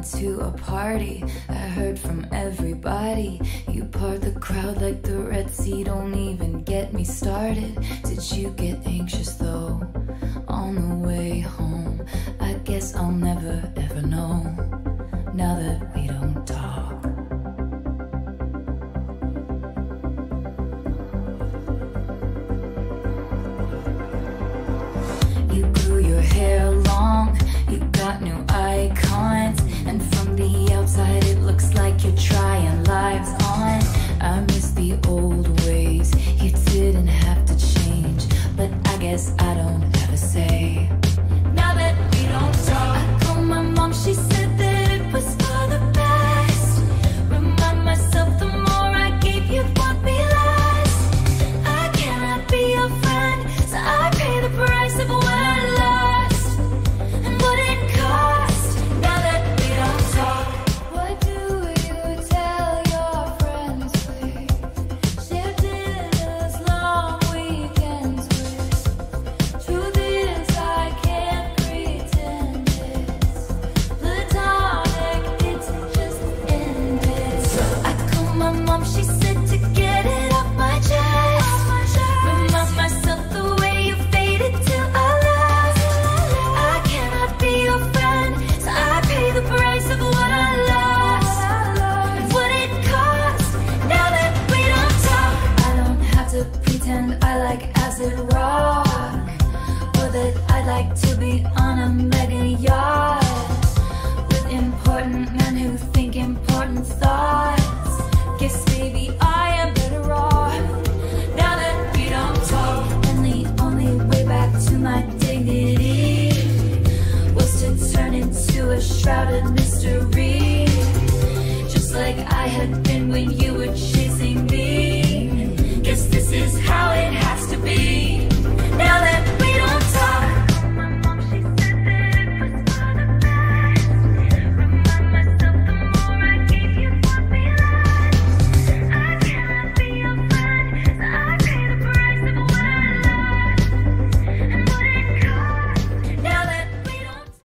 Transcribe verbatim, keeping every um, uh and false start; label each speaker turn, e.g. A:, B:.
A: to a party. I heard from everybody. You part the crowd like the Red Sea. Don't even get me started. Did you get anxious though on the way home? I guess I'll never ever know now that we don't talk. You grew your hair long, you got new icons, and from the outside it looks like you're trying lives on. I miss the old ways, you didn't have to change, but I guess I don't have a say. Now that we don't talk, I called my mom, she said that it was for the best. Remind myself the more I gave you won't be less. I cannot be your friend, so I pay the price of what I lost and what it cost. Now that we don't talk, what do you tell your friends we share dinners, long weekends with? Truth is I can't pretend it's platonic, it's just ended. So I called my mom, she said to get it off my chest. Remind myself the way you faded till I left. I cannot be your friend, so I pay the price of what I lost and what it cost. Now that we don't talk, I don't have to pretend I like acid rock, or that I'd like to be on a mega yacht with important men who think important thoughts. Guess maybe I am better off now that we don't talk. And the only way back to my dignity was to turn into a shrouded mystery, just like I had been when you were chasing